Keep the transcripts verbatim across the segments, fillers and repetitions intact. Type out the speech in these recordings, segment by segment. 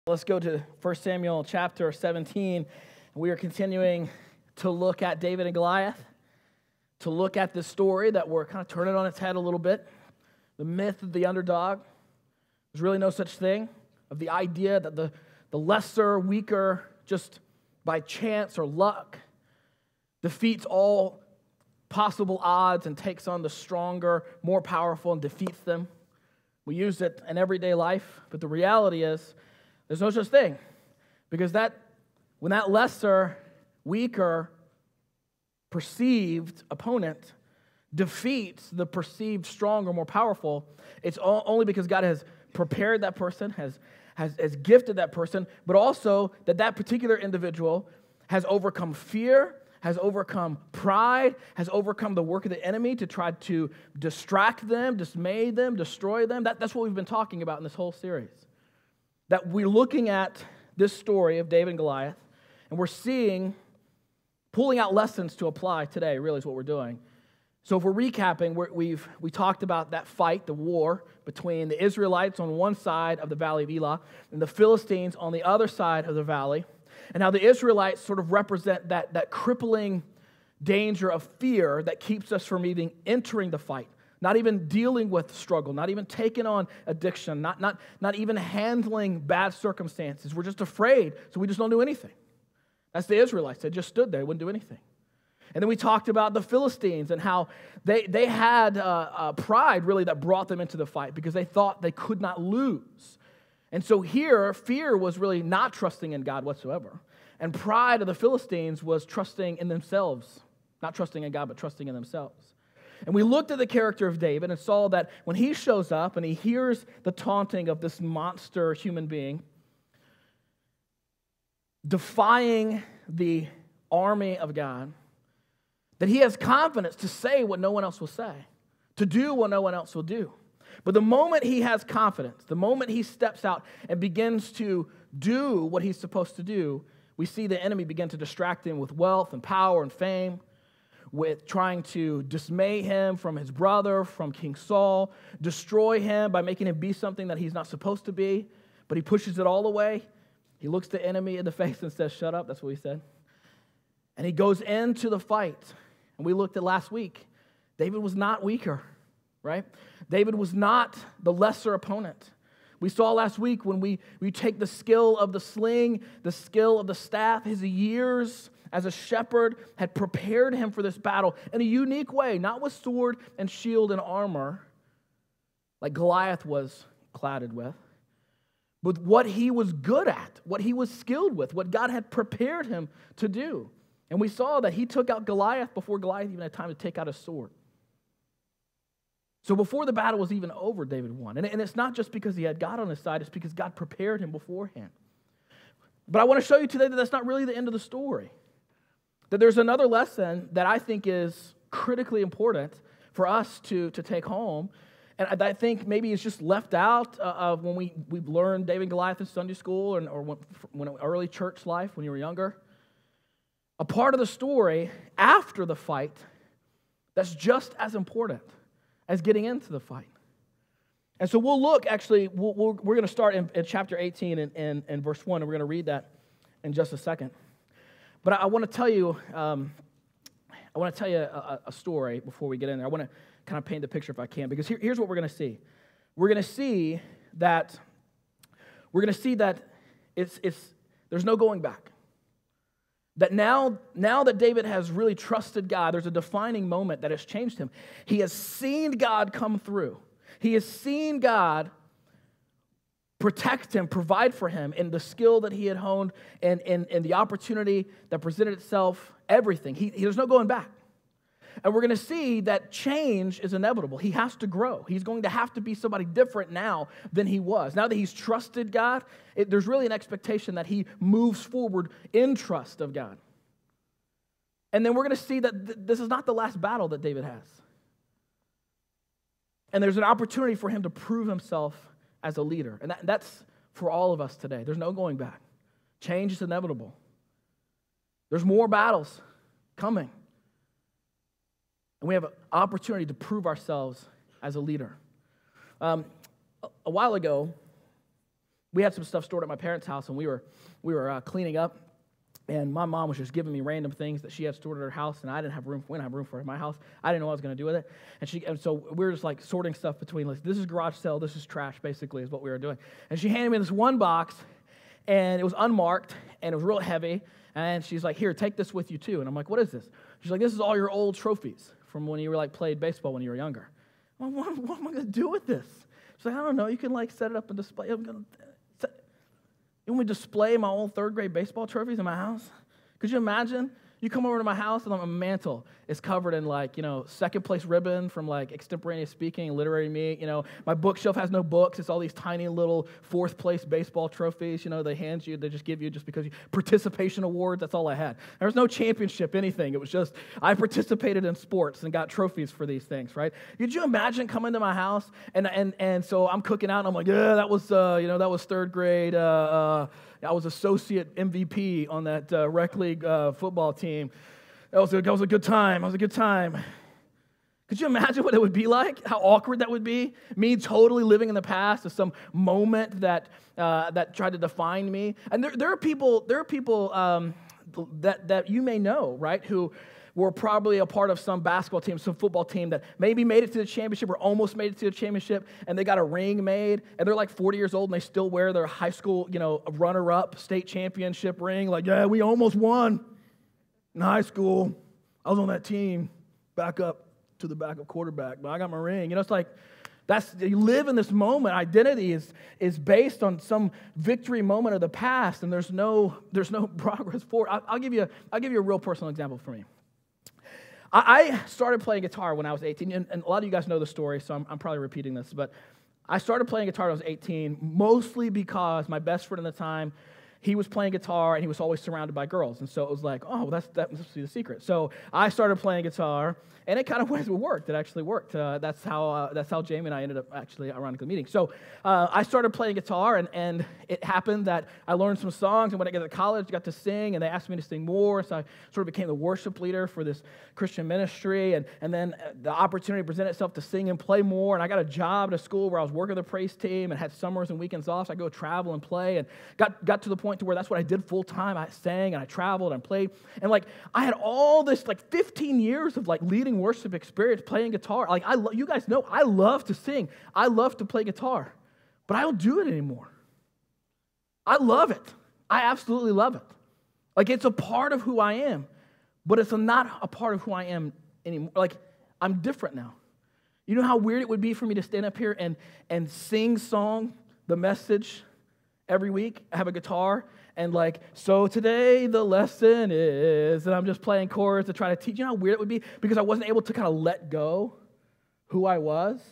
Let's go to First Samuel chapter seventeen. We are continuing to look at David and Goliath, to look at this story that we're kind of turning on its head a little bit. The myth of the underdog. There's really no such thing, of the idea that the, the lesser, weaker, just by chance or luck, defeats all possible odds and takes on the stronger, more powerful, and defeats them. We use it in everyday life, but the reality is there's no such thing, because that when that lesser, weaker, perceived opponent defeats the perceived stronger, more powerful, it's all, only because God has prepared that person, has, has, has gifted that person, but also that that particular individual has overcome fear, has overcome pride, has overcome the work of the enemy to try to distract them, dismay them, destroy them. That, that's what we've been talking about in this whole series. That we're looking at this story of David and Goliath, and we're seeing, pulling out lessons to apply today, really is what we're doing. So if we're recapping, we're, we've we talked about that fight, the war between the Israelites on one side of the valley of Elah and the Philistines on the other side of the valley, and how the Israelites sort of represent that, that crippling danger of fear that keeps us from even entering the fight. Not even dealing with struggle, not even taking on addiction, not, not, not even handling bad circumstances. We're just afraid, so we just don't do anything. That's the Israelites. They just stood there, they wouldn't do anything. And then we talked about the Philistines and how they, they had uh, uh, pride, really, that brought them into the fight because they thought they could not lose. And so here, fear was really not trusting in God whatsoever. And pride of the Philistines was trusting in themselves. Not trusting in God, but trusting in themselves. And we looked at the character of David and saw that when he shows up and he hears the taunting of this monster human being, defying the army of God, that he has confidence to say what no one else will say, to do what no one else will do. But the moment he has confidence, the moment he steps out and begins to do what he's supposed to do, we see the enemy begin to distract him with wealth and power and fame, with trying to dismay him from his brother, from King Saul, destroy him by making him be something that he's not supposed to be, but he pushes it all away. He looks the enemy in the face and says, "Shut up," that's what he said. And he goes into the fight. And we looked at last week, David was not weaker, right? David was not the lesser opponent. We saw last week when we, we take the skill of the sling, the skill of the staff, his years as a shepherd had prepared him for this battle in a unique way, not with sword and shield and armor like Goliath was cladded with, but what he was good at, what he was skilled with, what God had prepared him to do. And we saw that he took out Goliath before Goliath even had time to take out his sword. So before the battle was even over, David won. And, and it's not just because he had God on his side, it's because God prepared him beforehand. But I want to show you today that that's not really the end of the story. That there's another lesson that I think is critically important for us to, to take home. And I think maybe it's just left out uh, of when we, we've learned David and Goliath in Sunday school or, or when, when early church life when you were younger. A part of the story after the fight that's just as important as getting into the fight. And so we'll look, actually, we'll, we'll, we're going to start in, in chapter eighteen and, and, and verse one, and we're going to read that in just a second. But I, I want to tell you, um, I want to tell you a, a story before we get in there. I want to kind of paint the picture if I can, because here, here's what we're going to see. We're going to see that we're going to see that it's it's there's no going back. That now, now that David has really trusted God, there's a defining moment that has changed him. He has seen God come through. He has seen God protect him, provide for him in the skill that he had honed and, and, and the opportunity that presented itself, everything. He, he, there's no going back. And we're going to see that change is inevitable. He has to grow. He's going to have to be somebody different now than he was. Now that he's trusted God, it, there's really an expectation that he moves forward in trust of God. And then we're going to see that th- this is not the last battle that David has. And there's an opportunity for him to prove himself as a leader. And that, that's for all of us today. There's no going back. Change is inevitable. There's more battles coming. And we have an opportunity to prove ourselves as a leader. Um, a while ago, we had some stuff stored at my parents' house, and we were we were uh, cleaning up, and my mom was just giving me random things that she had stored at her house, and I didn't have room. We didn't have room for it in my house. I didn't know what I was going to do with it, and she and so we were just like sorting stuff between like this is garage sale, this is trash, basically is what we were doing. And she handed me this one box, and it was unmarked, and it was real heavy. And she's like, "Here, take this with you too." And I'm like, "What is this?" She's like, "This is all your old trophies from when you were like played baseball when you were younger." I'm like, what, what am I going to do with this? She's like, "I don't know. You can like set it up and display. I'm gonna set, you want me to display my old third grade baseball trophies in my house? Could you imagine? You come over to my house and my mantle is covered in like, you know, second place ribbon from like extemporaneous speaking, literary meet. You know, my bookshelf has no books. It's all these tiny little fourth place baseball trophies, you know, they hand you, they just give you just because you, participation awards, that's all I had. There was no championship, anything. It was just, I participated in sports and got trophies for these things, right? Could you imagine coming to my house and and and so I'm cooking out and I'm like, yeah, that was, uh, you know, that was third grade, uh, uh, I was associate M V P on that uh, rec league uh, football team. That was, a, that was a good time. That was a good time. Could you imagine what it would be like? How awkward that would be? Me totally living in the past of some moment that uh, that tried to define me. And there, there are people, there are people um, that that you may know, right? Who were probably a part of some basketball team, some football team that maybe made it to the championship or almost made it to the championship, and they got a ring made, and they're like forty years old, and they still wear their high school, you know, runner-up state championship ring. Like, yeah, we almost won in high school. I was on that team, back up to the backup quarterback, but I got my ring. You know, it's like, that's, you live in this moment. Identity is is based on some victory moment of the past, and there's no there's no progress forward. I'll, I'll give you a, I'll give you a real personal example for me. I started playing guitar when I was eighteen, and a lot of you guys know the story, so I'm, I'm probably repeating this, but I started playing guitar when I was eighteen, mostly because my best friend at the time, he was playing guitar, and he was always surrounded by girls, and so it was like, oh, well, that's, that must be the secret. So I started playing guitar, and it kind of worked. It actually worked. Uh, that's how uh, that's how Jamie and I ended up actually ironically meeting. So uh, I started playing guitar, and, and it happened that I learned some songs, and when I got to college, I got to sing, and they asked me to sing more, so I sort of became the worship leader for this Christian ministry, and, and then the opportunity presented itself to sing and play more, and I got a job at a school where I was working with the praise team and had summers and weekends off, so I go travel and play, and got, got to the point to where that's what I did full time. I sang, and I traveled, and played, and like I had all this like fifteen years of like leading worship experience playing guitar. Like I, lo- you guys know, I love to sing. I love to play guitar, but I don't do it anymore. I love it. I absolutely love it. Like it's a part of who I am, but it's not a part of who I am anymore. Like I'm different now. You know how weird it would be for me to stand up here and and sing song, the message every week. I have a guitar. And like, so today the lesson is, and I'm just playing chords to try to teach. You know how weird it would be? Because I wasn't able to kind of let go who I was.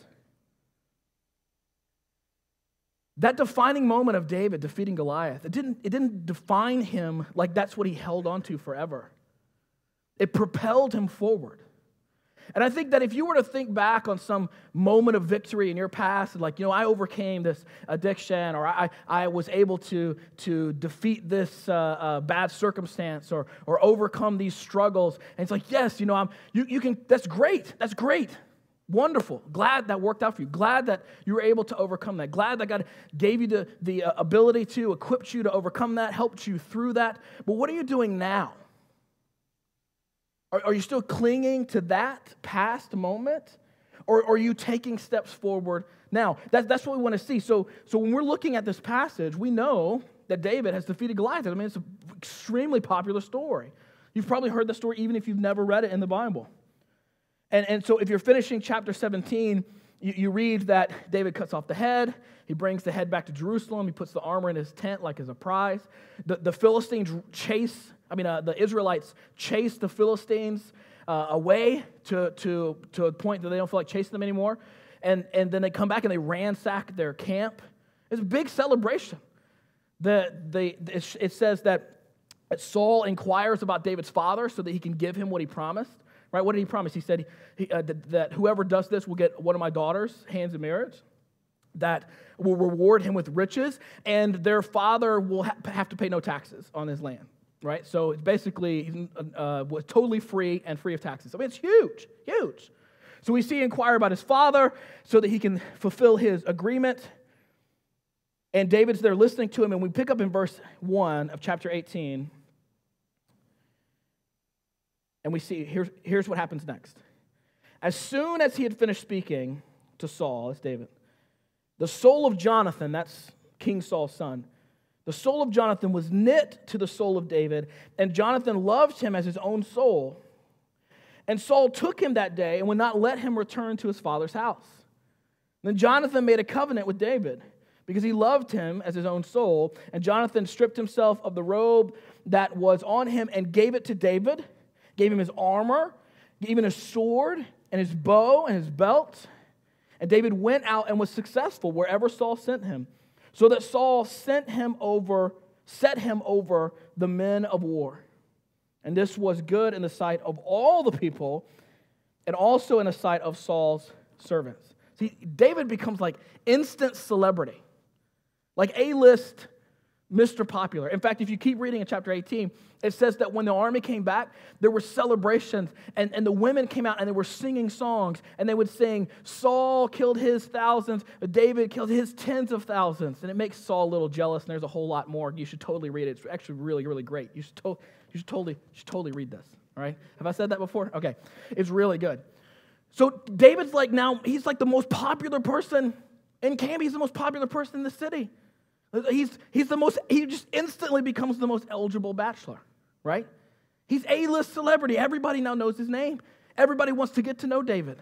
That defining moment of David defeating Goliath, it didn't, it didn't define him like that's what he held on to forever. It propelled him forward. And I think that if you were to think back on some moment of victory in your past, like, you know, I overcame this addiction, or I, I was able to, to defeat this uh, uh, bad circumstance, or or overcome these struggles, and it's like, yes, you know, I'm, you, you can, that's great, that's great, wonderful, glad that worked out for you, glad that you were able to overcome that, glad that God gave you the, the uh, ability to, equipped you to overcome that, helped you through that, but what are you doing now? Are, are you still clinging to that past moment? Or, or are you taking steps forward now? That, that's what we want to see. So, so when we're looking at this passage, we know that David has defeated Goliath. I mean, it's an extremely popular story. You've probably heard the story even if you've never read it in the Bible. And, and so if you're finishing chapter seventeen, you, you read that David cuts off the head. He brings the head back to Jerusalem. He puts the armor in his tent like as a prize. The, the Philistines chase, I mean, uh, the Israelites chase the Philistines uh, away to, to, to a point that they don't feel like chasing them anymore. And, and then they come back and they ransack their camp. It's a big celebration. The, the, it says that Saul inquires about David's father so that he can give him what he promised. Right? What did he promise? He said he, uh, that, that whoever does this will get one of my daughters' hands in marriage, that will reward him with riches, and their father will ha- have to pay no taxes on his land. Right? So it's basically uh, was totally free and free of taxes. I mean, it's huge, huge. So we see inquire about his father so that he can fulfill his agreement. And David's there listening to him, and we pick up in verse one of chapter eighteen. And we see, here's, here's what happens next. As soon as he had finished speaking to Saul, that's David, the soul of Jonathan, that's King Saul's son, the soul of Jonathan was knit to the soul of David, and Jonathan loved him as his own soul. And Saul took him that day and would not let him return to his father's house. Then Jonathan made a covenant with David because he loved him as his own soul. And Jonathan stripped himself of the robe that was on him and gave it to David, gave him his armor, even his sword and his bow and his belt. And David went out and was successful wherever Saul sent him, so that Saul sent him over, set him over the men of war. And this was good in the sight of all the people, and also in the sight of Saul's servants. See, David becomes like instant celebrity, like A-list Mister Popular. In fact, if you keep reading in chapter eighteen, it says that when the army came back, there were celebrations, and, and the women came out and they were singing songs, and they would sing, Saul killed his thousands, David killed his tens of thousands. And it makes Saul a little jealous, and there's a whole lot more. You should totally read it. It's actually really, really great. You should, to- you should, totally, you should totally read this, all right? Have I said that before? Okay. It's really good. So David's like now, he's like the most popular person in camp. He's the most popular person in the city. He's, he's the most, he just instantly becomes the most eligible bachelor, right? He's A-list celebrity. Everybody now knows his name. Everybody wants to get to know David.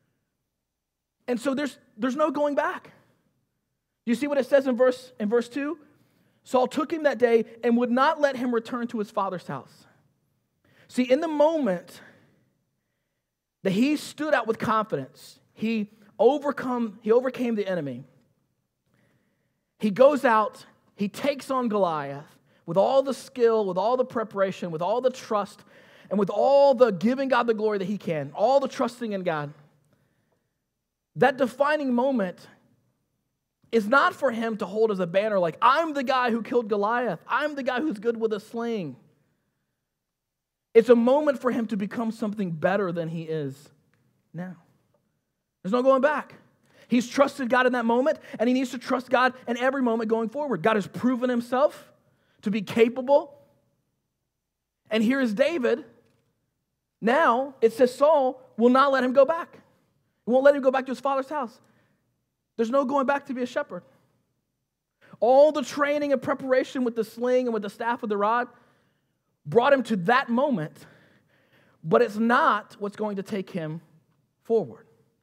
And so there's, there's no going back. You see what it says in verse, in verse two? Saul took him that day and would not let him return to his father's house. See, in the moment that he stood out with confidence, he overcome, he overcame the enemy. He goes out, he takes on Goliath with all the skill, with all the preparation, with all the trust, and with all the giving God the glory that he can, all the trusting in God. That defining moment is not for him to hold as a banner like, I'm the guy who killed Goliath. I'm the guy who's good with a sling. It's a moment for him to become something better than he is now. There's no going back. He's trusted God in that moment, and he needs to trust God in every moment going forward. God has proven himself to be capable. And here is David. Now, it says Saul will not let him go back. He won't let him go back to his father's house. There's no going back to be a shepherd. All the training and preparation with the sling and with the staff of the rod brought him to that moment, but it's not what's going to take him forward.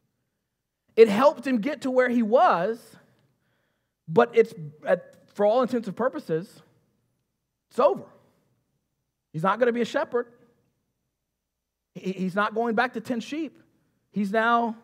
It helped him get to where he was, but it's, for all intents and purposes, it's over. He's not going to be a shepherd. He's not going back to tend sheep. He's now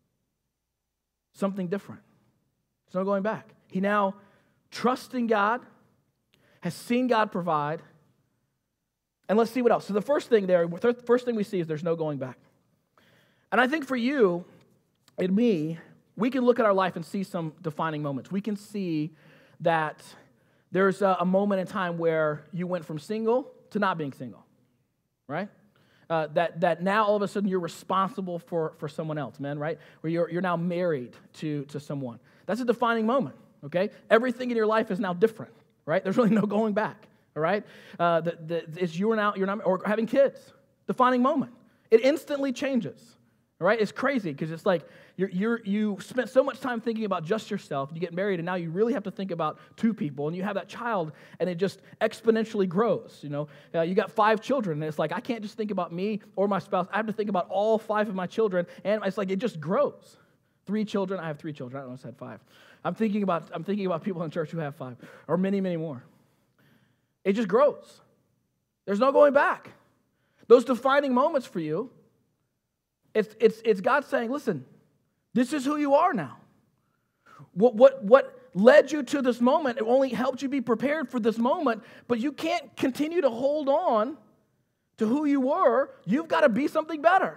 something different. There's no going back. He now trusts in God, has seen God provide. And let's see what else. So the first thing there, first thing we see is there's no going back. And I think for you and me, we can look at our life and see some defining moments. We can see that there's a, a moment in time where you went from single to not being single, right? Uh, that, that now all of a sudden you're responsible for, for someone else, man, right? Where you're, you're now married to, to someone. That's a defining moment, okay? Everything in your life is now different, right? There's really no going back, all right? Uh, the, the, it's you're now, you're not, or having kids, defining moment. It instantly changes, all right? It's crazy because it's like you're, you're, you spent so much time thinking about just yourself, you get married, and now you really have to think about two people, and you have that child, and it just exponentially grows, you know? Uh, you got five children, and it's like, I can't just think about me or my spouse. I have to think about all five of my children, and it's like it just grows. Three children, I have three children. I don't know if I said five. I'm thinking about, I'm thinking about people in church who have five, or many, many more. It just grows. There's no going back. Those defining moments for you, it's, it's, it's God saying, listen, this is who you are now. What, what, what led you to this moment, it only helped you be prepared for this moment, but you can't continue to hold on to who you were. You've got to be something better.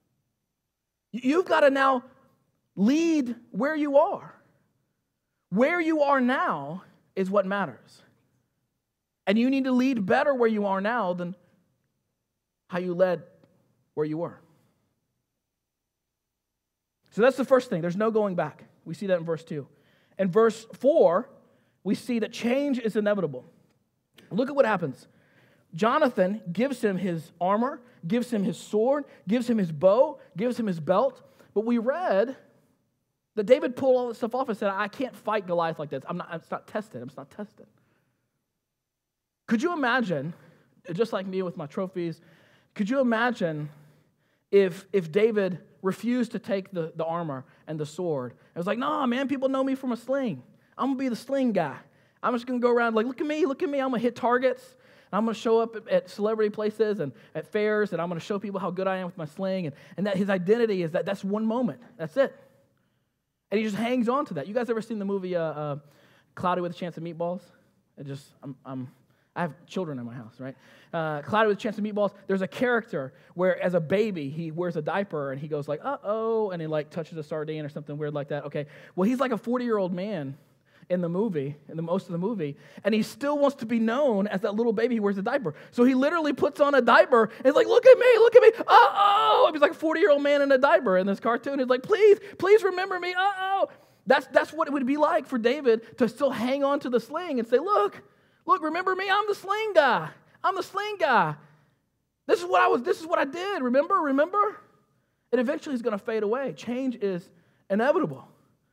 You've got to now lead where you are. Where you are now is what matters. And you need to lead better where you are now than how you led where you were. So that's the first thing. There's no going back. We see that in verse two. In verse four, we see that change is inevitable. Look at what happens. Jonathan gives him his armor, gives him his sword, gives him his bow, gives him his belt. But we read that David pulled all this stuff off and said, I can't fight Goliath like this. I'm not, it's not tested. It's not tested. Could you imagine, just like me with my trophies, could you imagine if, if David refused to take the, the armor and the sword? It was like, no, man, people know me from a sling. I'm going to be the sling guy. I'm just going to go around like, look at me, look at me. I'm going to hit targets. I'm going to show up at, at celebrity places and at fairs, and I'm going to show people how good I am with my sling. And, and that his identity is that that's one moment. That's it. And he just hangs on to that. You guys ever seen the movie uh, uh, Cloudy with a Chance of Meatballs? It just, I'm, I'm, I have children in my house, right? Uh, Cloudy with a Chance of Meatballs. There's a character where, as a baby, he wears a diaper and he goes like, uh-oh, and he like touches a sardine or something weird like that. Okay, well, he's like a forty-year-old man in the movie, in the most of the movie, and he still wants to be known as that little baby who wears a diaper. So he literally puts on a diaper and he's like, look at me, look at me, uh-oh. He's like a forty-year-old man in a diaper in this cartoon. He's like, please, please remember me, uh-oh. That's, that's what it would be like for David to still hang on to the sling and say, look, look, remember me, I'm the sling guy. I'm the sling guy. This is what I was, this is what I did, remember, remember? And eventually he's going to fade away. Change is inevitable.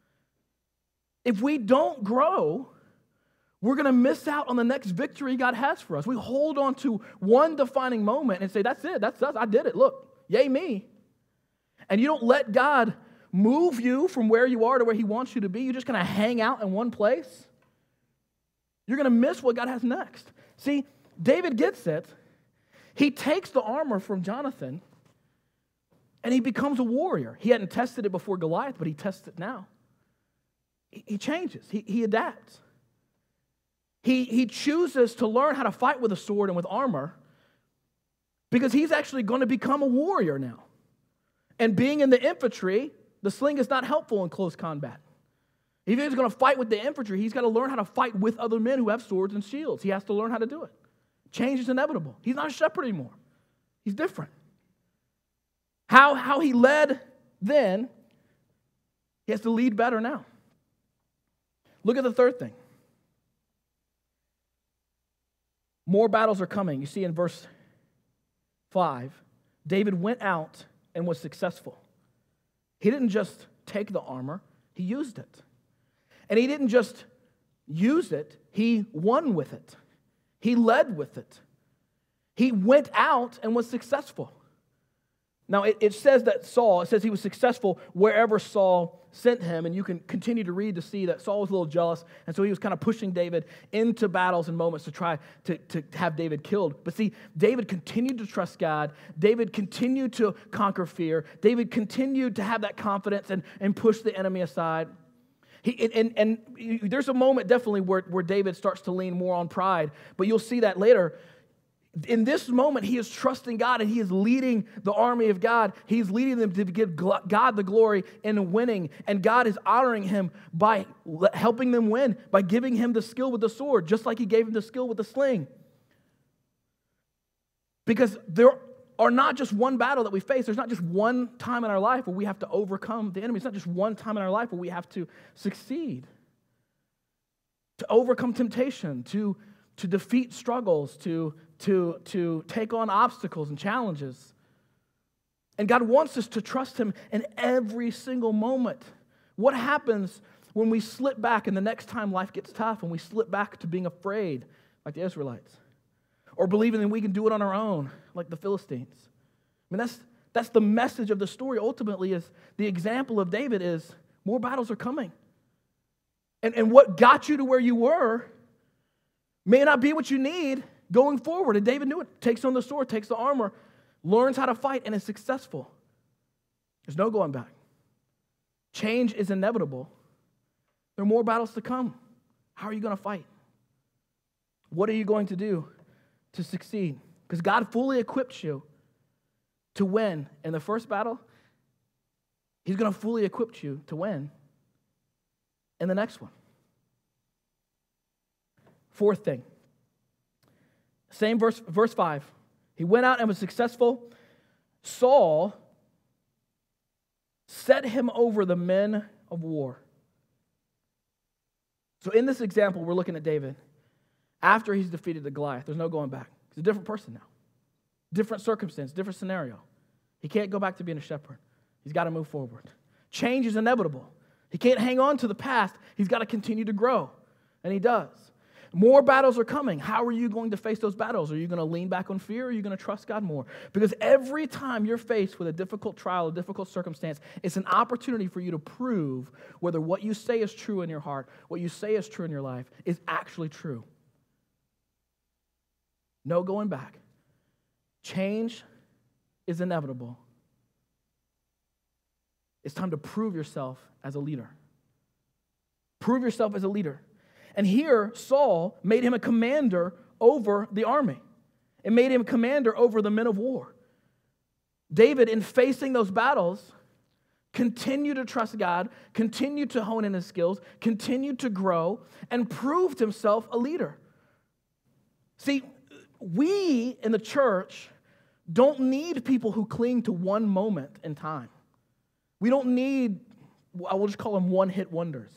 If we don't grow, we're going to miss out on the next victory God has for us. We hold on to one defining moment and say, that's it, that's us, I did it, look, yay me. And you don't let God move you from where you are to where he wants you to be. You're just going to hang out in one place. You're going to miss what God has next. See, David gets it. He takes the armor from Jonathan and he becomes a warrior. He hadn't tested it before Goliath, but he tests it now. He changes. He, he adapts. He, he chooses to learn how to fight with a sword and with armor because he's actually going to become a warrior now. And being in the infantry, the sling is not helpful in close combat. If he's going to fight with the infantry, he's got to learn how to fight with other men who have swords and shields. He has to learn how to do it. Change is inevitable. He's not a shepherd anymore. He's different. How, how he led then, he has to lead better now. Look at the third thing. More battles are coming. You see in verse five, David went out and was successful. He didn't just take the armor, he used it. And he didn't just use it, he won with it. He led with it. He went out and was successful. Now, it, it says that Saul, it says he was successful wherever Saul sent him, and you can continue to read to see that Saul was a little jealous, and so he was kind of pushing David into battles and moments to try to, to have David killed. But see, David continued to trust God. David continued to conquer fear. David continued to have that confidence and, and push the enemy aside. He, and, and, and there's a moment definitely where, where David starts to lean more on pride, but you'll see that later. In this moment, he is trusting God and he is leading the army of God. He's leading them to give God the glory in winning. And God is honoring him by helping them win, by giving him the skill with the sword, just like he gave him the skill with the sling. Because there are not just one battle that we face. There's not just one time in our life where we have to overcome the enemy. It's not just one time in our life where we have to succeed, to overcome temptation, to, to defeat struggles, to To, to take on obstacles and challenges. And God wants us to trust him in every single moment. What happens when we slip back and the next time life gets tough and we slip back to being afraid like the Israelites? Or believing that we can do it on our own like the Philistines? I mean, that's, that's the message of the story ultimately is the example of David is more battles are coming. And, and what got you to where you were may not be what you need going forward. And David knew it. Takes on the sword, takes the armor, learns how to fight, and is successful. There's no going back. Change is inevitable. There are more battles to come. How are you going to fight? What are you going to do to succeed? Because God fully equipped you to win in the first battle. He's going to fully equip you to win in the next one. Fourth thing. Same verse, verse five. He went out and was successful. Saul set him over the men of war. So in this example, we're looking at David. After he's defeated the Goliath, there's no going back. He's a different person now. Different circumstance, different scenario. He can't go back to being a shepherd. He's got to move forward. Change is inevitable. He can't hang on to the past. He's got to continue to grow. And he does. More battles are coming. How are you going to face those battles? Are you going to lean back on fear, or are you going to trust God more? Because every time you're faced with a difficult trial, a difficult circumstance, it's an opportunity for you to prove whether what you say is true in your heart, what you say is true in your life, is actually true. No going back. Change is inevitable. It's time to prove yourself as a leader. Prove yourself as a leader. And here, Saul made him a commander over the army. It made him commander over the men of war. David, in facing those battles, continued to trust God, continued to hone in his skills, continued to grow, and proved himself a leader. See, we in the church don't need people who cling to one moment in time. We don't need, I will just call them one-hit wonders.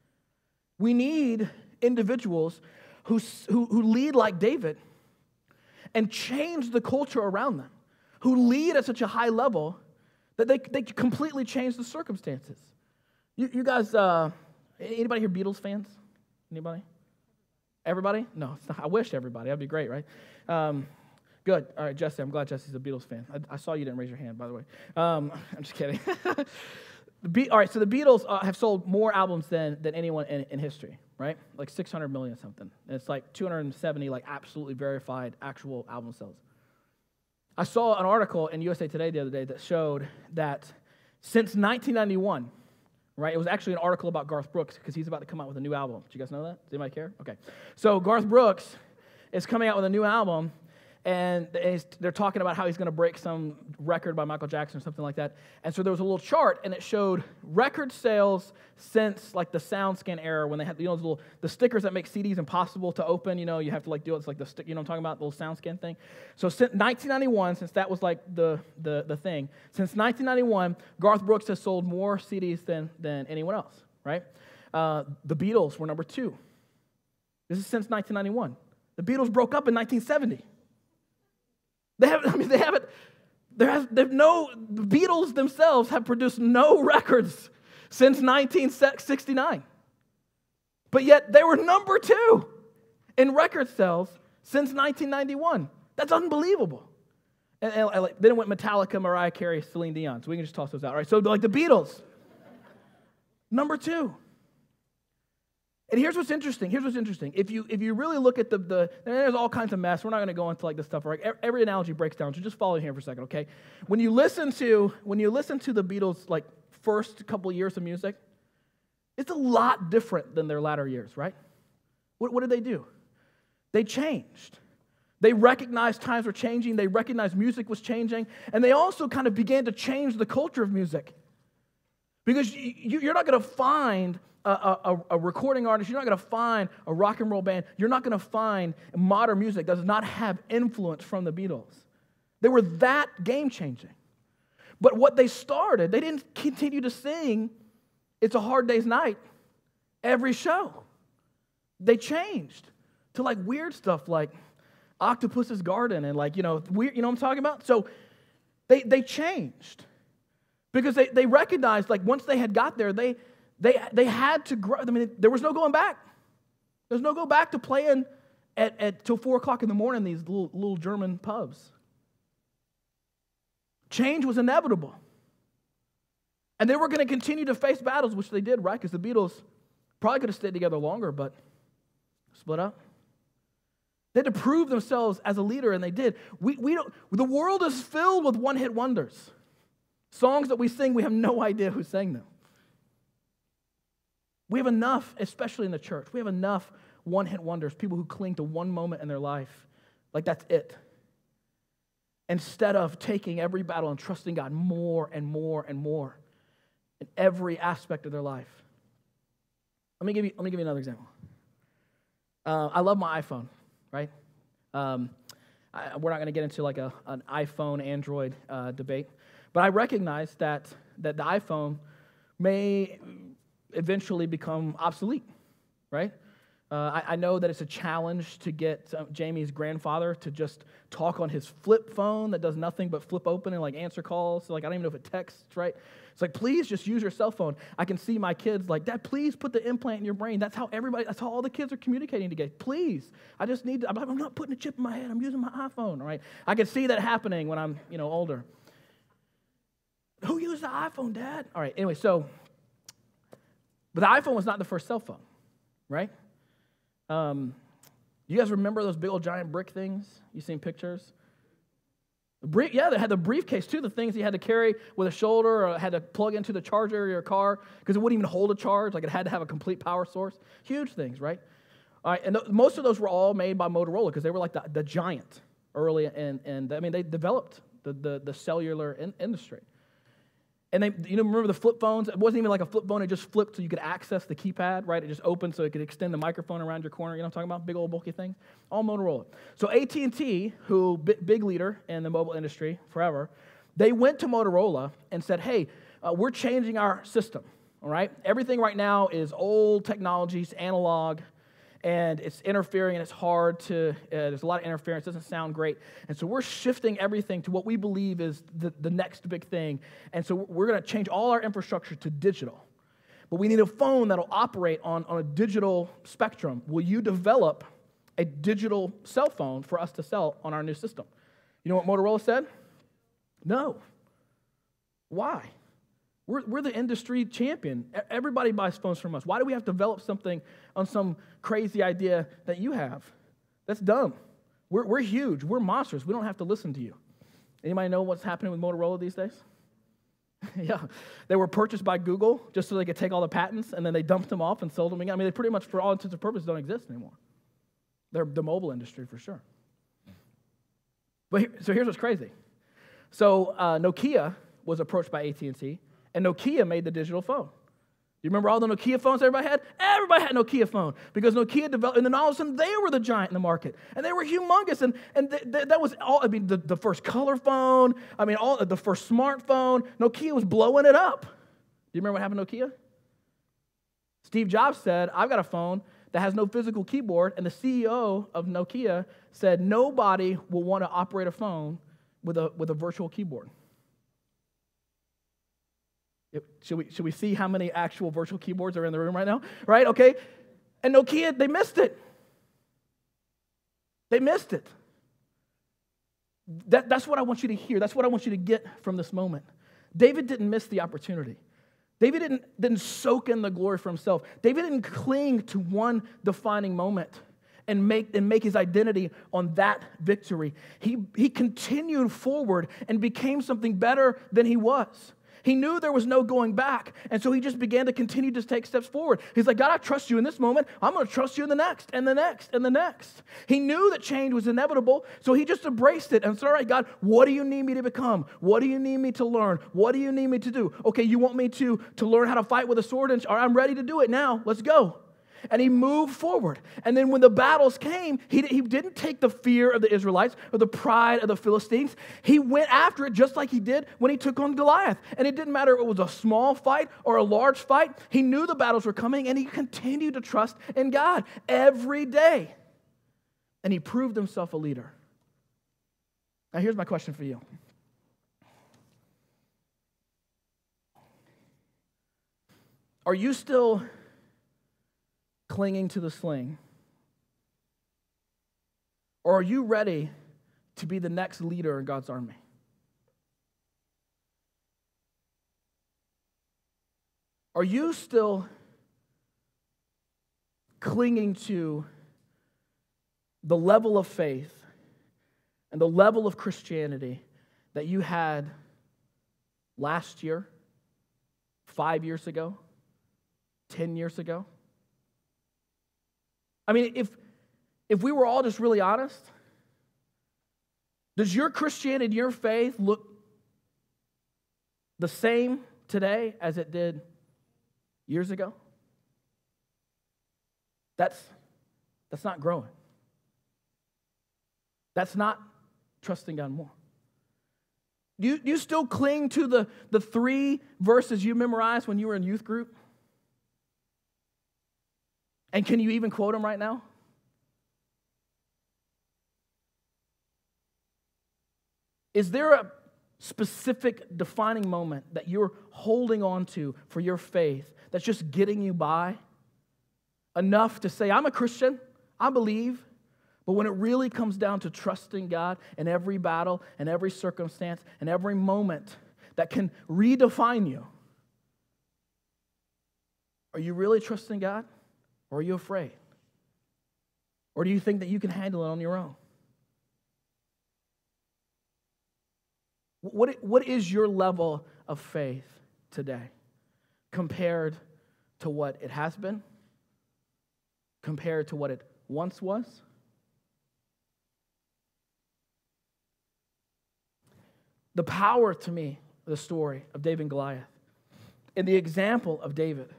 We need individuals who, who, who lead like David and change the culture around them, who lead at such a high level that they, they completely change the circumstances. You, you guys, uh, anybody here Beatles fans? Anybody? Everybody? No, it's not, I wish everybody. That'd be great, right? Um, good. All right, Jesse, I'm glad Jesse's a Beatles fan. I, I saw you didn't raise your hand, by the way. Um, I'm just kidding. the Be- all right, so the Beatles uh, have sold more albums than, than anyone in, in history, right? Like six hundred million something. And it's like two hundred seventy like absolutely verified actual album sales. I saw an article in U S A Today the other day that showed that since nineteen ninety-one, right? It was actually an article about Garth Brooks because he's about to come out with a new album. Do you guys know that? Does anybody care? Okay. So Garth Brooks is coming out with a new album, and they're talking about how he's going to break some record by Michael Jackson or something like that. And so there was a little chart, and it showed record sales since like the SoundScan era when they had, you know, those little the stickers that make C Ds impossible to open. You know, you have to like do it. It's like the stick. You know what I'm talking about? The little SoundScan thing. So since nineteen ninety-one, since that was like the the the thing, since nineteen ninety-one, Garth Brooks has sold more C Ds than than anyone else. Right? Uh, the Beatles were number two. This is since nineteen ninety-one. The Beatles broke up in nineteen seventy. They haven't, I mean, they haven't, there has, there's no, the Beatles themselves have produced no records since nineteen sixty-nine. But yet they were number two in record sales since nineteen ninety-one. That's unbelievable. And, and, and then it went Metallica, Mariah Carey, Celine Dion. So we can just toss those out, right? So like the Beatles, number two. And here's what's interesting. Here's what's interesting. If you if you really look at the, the and there's all kinds of mess. We're not going to go into like this stuff. Right? Every analogy breaks down. So just follow here for a second, okay? When you listen to when you listen to the Beatles' like first couple of years of music, it's a lot different than their latter years, right? What, what did they do? They changed. They recognized times were changing. They recognized music was changing, and they also kind of began to change the culture of music. Because you, you're not going to find A, a, a recording artist, you're not going to find a rock and roll band, you're not going to find modern music that does not have influence from the Beatles. They were that game-changing. But what they started, they didn't continue to sing It's a Hard Day's Night every show. They changed to like weird stuff like Octopus's Garden and like, you know, weird, you know what I'm talking about? So they, they changed because they, they recognized like once they had got there, they They they had to grow. I mean, there was no going back. There's no go back to playing at, at till four o'clock in the morning in these little, little German pubs. Change was inevitable. And they were going to continue to face battles, which they did, right? Because the Beatles probably could have stayed together longer, but split up. They had to prove themselves as a leader, and they did. We, we don't, the world is filled with one-hit wonders. Songs that we sing, we have no idea who sang them. We have enough, especially in the church, we have enough one-hit wonders, people who cling to one moment in their life, like that's it. Instead of taking every battle and trusting God more and more and more in every aspect of their life. Let me give you, let me give you another example. Uh, I love my iPhone, right? Um, I, we're not going to get into like a, an iPhone, Android uh, debate, but I recognize that, that the iPhone may eventually become obsolete. right? Uh, I, I know that it's a challenge to get uh, Jamie's grandfather to just talk on his flip phone that does nothing but flip open and like answer calls. So like I don't even know if it texts, right? It's like, please just use your cell phone. I can see my kids like, Dad, please put the implant in your brain. That's how everybody, that's how all the kids are communicating together. Please, I just need to, I'm not putting a chip in my head. I'm using my iPhone, all right? I can see that happening when I'm, you know, older. Who used the iPhone, Dad? All right, anyway, so, but the iPhone was not the first cell phone, right? Um, you guys remember those big old giant brick things? You seen pictures? The brief, yeah, they had the briefcase too, the things you had to carry with a shoulder or had to plug into the charger of your car because it wouldn't even hold a charge. Like it had to have a complete power source. Huge things, right? All right, and th- most of those were all made by Motorola because they were like the, the giant early, and, and I mean, they developed the, the, the cellular in, industry. And they, you know, remember the flip phones? It wasn't even like a flip phone. It just flipped so you could access the keypad, right? It just opened so it could extend the microphone around your corner. You know what I'm talking about? Big old bulky things. All Motorola. So A T and T, who big, big leader in the mobile industry forever, they went to Motorola and said, hey, uh, we're changing our system, all right? Everything right now is old technologies, analog, and it's interfering, and it's hard to, uh, there's a lot of interference, it doesn't sound great. And so we're shifting everything to what we believe is the, the next big thing. And so we're going to change all our infrastructure to digital. But we need a phone that'll operate on, on a digital spectrum. Will you develop a digital cell phone for us to sell on our new system? You know what Motorola said? No. Why? We're, we're the industry champion. Everybody buys phones from us. Why do we have to develop something on some crazy idea that you have? That's dumb. We're, we're huge. We're monsters. We don't have to listen to you. Anybody know what's happening with Motorola these days? Yeah. They were purchased by Google just so they could take all the patents, and then they dumped them off and sold them again. I mean, they pretty much, for all intents and purposes, don't exist anymore. They're the mobile industry for sure. But here, so here's what's crazy. So uh, Nokia was approached by A T and T, and Nokia made the digital phone. You remember all the Nokia phones everybody had? Everybody had a Nokia phone because Nokia developed, and then all of a sudden they were the giant in the market, and they were humongous, and, and th- th- that was all, I mean, the, the first color phone, I mean, all the first smartphone, Nokia was blowing it up. Do you remember what happened to Nokia? Steve Jobs said, I've got a phone that has no physical keyboard, and the C E O of Nokia said nobody will want to operate a phone with a, with a virtual keyboard. It, should we, should we see how many actual virtual keyboards are in the room right now? Right, okay. And Nokia, they missed it. They missed it. That, that's what I want you to hear. That's what I want you to get from this moment. David didn't miss the opportunity. David didn't, didn't soak in the glory for himself. David didn't cling to one defining moment and make, and make his identity on that victory. He, he continued forward and became something better than he was. He knew there was no going back, and so he just began to continue to take steps forward. He's like, God, I trust you in this moment. I'm going to trust you in the next, and the next, and the next. He knew that change was inevitable, so he just embraced it and said, all right, God, what do you need me to become? What do you need me to learn? What do you need me to do? Okay, you want me to, to learn how to fight with a sword? And all right, I'm ready to do it now. Let's go. And he moved forward. And then when the battles came, he, he didn't take the fear of the Israelites or the pride of the Philistines. He went after it just like he did when he took on Goliath. And it didn't matter if it was a small fight or a large fight. He knew the battles were coming, and he continued to trust in God every day. And he proved himself a leader. Now here's my question for you. Are you still clinging to the sling? Or are you ready to be the next leader in God's army? Are you still clinging to the level of faith and the level of Christianity that you had last year, five years ago, ten years ago? I mean, if, if we were all just really honest, does your Christianity, your faith look the same today as it did years ago? That's, that's not growing. That's not trusting God more. Do you, do you still cling to the, the three verses you memorized when you were in youth group? And can you even quote them right now? Is there a specific defining moment that you're holding on to for your faith that's just getting you by enough to say, I'm a Christian, I believe, but when it really comes down to trusting God in every battle and every circumstance and every moment that can redefine you, are you really trusting God, or are you afraid? Or do you think that you can handle it on your own? What, what is your level of faith today compared to what it has been? Compared to what it once was? The power to me of the story of David and Goliath and the example of David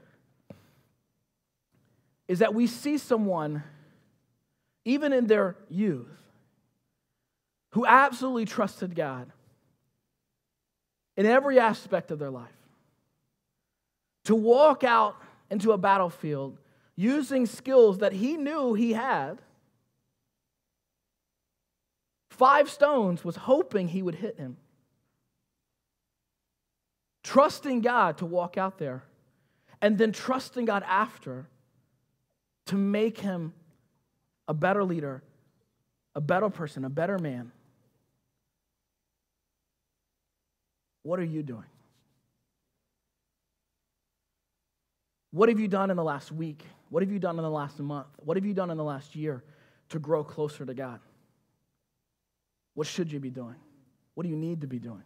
is that we see someone, even in their youth, who absolutely trusted God in every aspect of their life, to walk out into a battlefield using skills that he knew he had. Five stones was hoping he would hit him. Trusting God to walk out there, and then trusting God after to make him a better leader, a better person, a better man. What are you doing? What have you done in the last week? What have you done in the last month? What have you done in the last year to grow closer to God? What should you be doing? What do you need to be doing?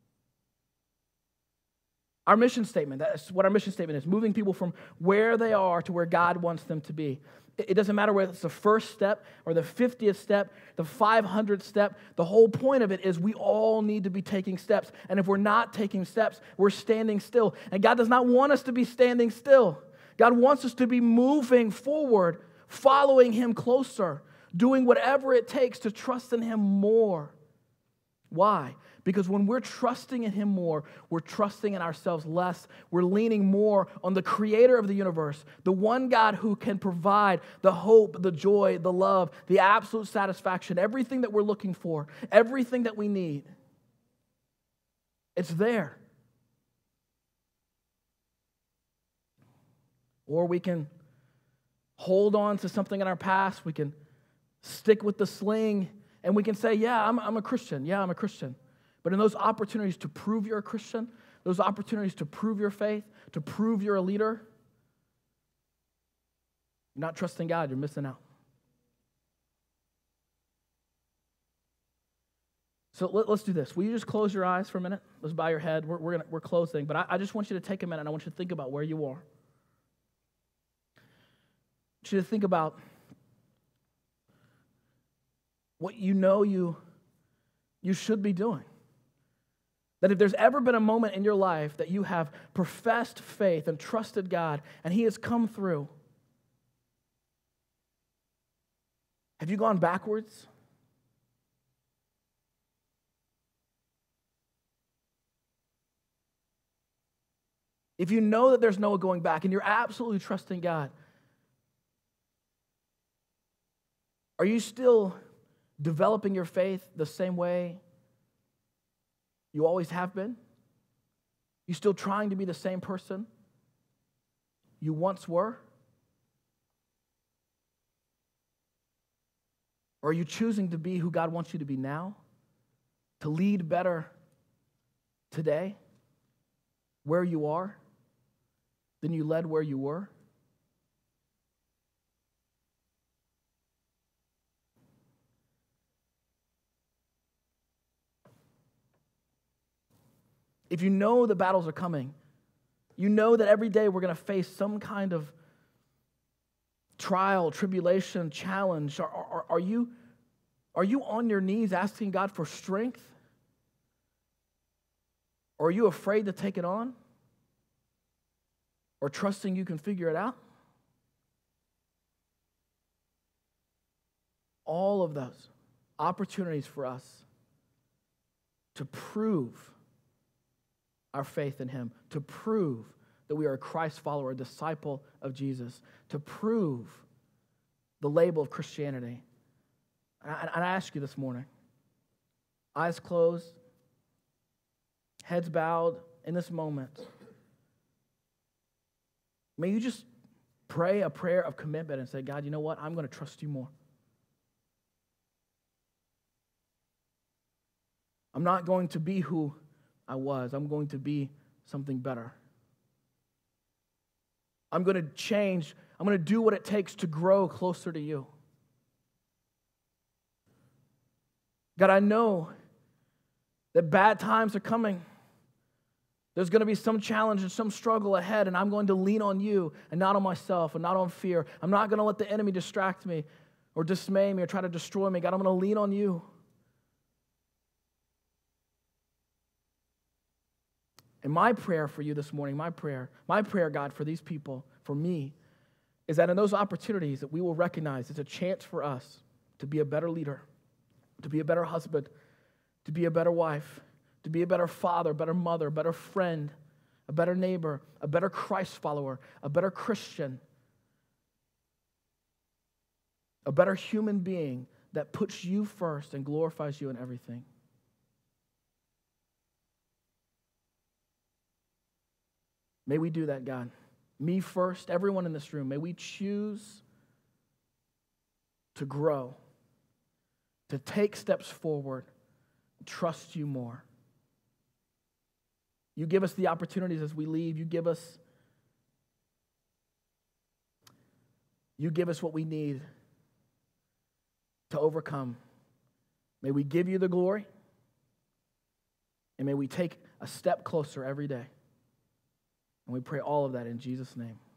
Our mission statement, that's what our mission statement is, moving people from where they are to where God wants them to be. It doesn't matter whether it's the first step or the fiftieth step, the five hundredth step. The whole point of it is we all need to be taking steps. And if we're not taking steps, we're standing still. And God does not want us to be standing still. God wants us to be moving forward, following Him closer, doing whatever it takes to trust in Him more. Why? Because when we're trusting in Him more, we're trusting in ourselves less. We're leaning more on the Creator of the universe, the one God who can provide the hope, the joy, the love, the absolute satisfaction, everything that we're looking for, everything that we need. It's there. Or we can hold on to something in our past. We can stick with the sling, and we can say, yeah, I'm, I'm a Christian. Yeah, I'm a Christian. But in those opportunities to prove you're a Christian, those opportunities to prove your faith, to prove you're a leader, you're not trusting God, you're missing out. So let, let's do this. Will you just close your eyes for a minute? Let's bow your head. We're, we're, gonna, we're closing, but I, I just want you to take a minute and I want you to think about where you are. I want you to think about what you know you, you should be doing. That if there's ever been a moment in your life that you have professed faith and trusted God and He has come through, have you gone backwards? If you know that there's no going back and you're absolutely trusting God, are you still developing your faith the same way you always have been? You still trying to be the same person you once were? Or are you choosing to be who God wants you to be now? To lead better today, where you are, than you led where you were? If you know the battles are coming, you know that every day we're going to face some kind of trial, tribulation, challenge. Are, are, are, you, are you on your knees asking God for strength? Or are you afraid to take it on? Or trusting you can figure it out? All of those opportunities for us to prove our faith in Him, to prove that we are a Christ follower, a disciple of Jesus, to prove the label of Christianity. And I, and I ask you this morning, eyes closed, heads bowed in this moment, may you just pray a prayer of commitment and say, God, you know what? I'm going to trust you more. I'm not going to be who I was. I'm going to be something better. I'm going to change. I'm going to do what it takes to grow closer to you. God, I know that bad times are coming. There's going to be some challenge and some struggle ahead, and I'm going to lean on you and not on myself and not on fear. I'm not going to let the enemy distract me or dismay me or try to destroy me. God, I'm going to lean on you. And my prayer for you this morning, my prayer, my prayer, God, for these people, for me, is that in those opportunities that we will recognize it's a chance for us to be a better leader, to be a better husband, to be a better wife, to be a better father, a better mother, a better friend, a better neighbor, a better Christ follower, a better Christian, a better human being that puts you first and glorifies you in everything. May we do that, God. Me first, everyone in this room. May we choose to grow, to take steps forward, and trust you more. You give us the opportunities as we leave. You give us, you give us what we need to overcome. May we give you the glory, and may we take a step closer every day. And we pray all of that in Jesus' name.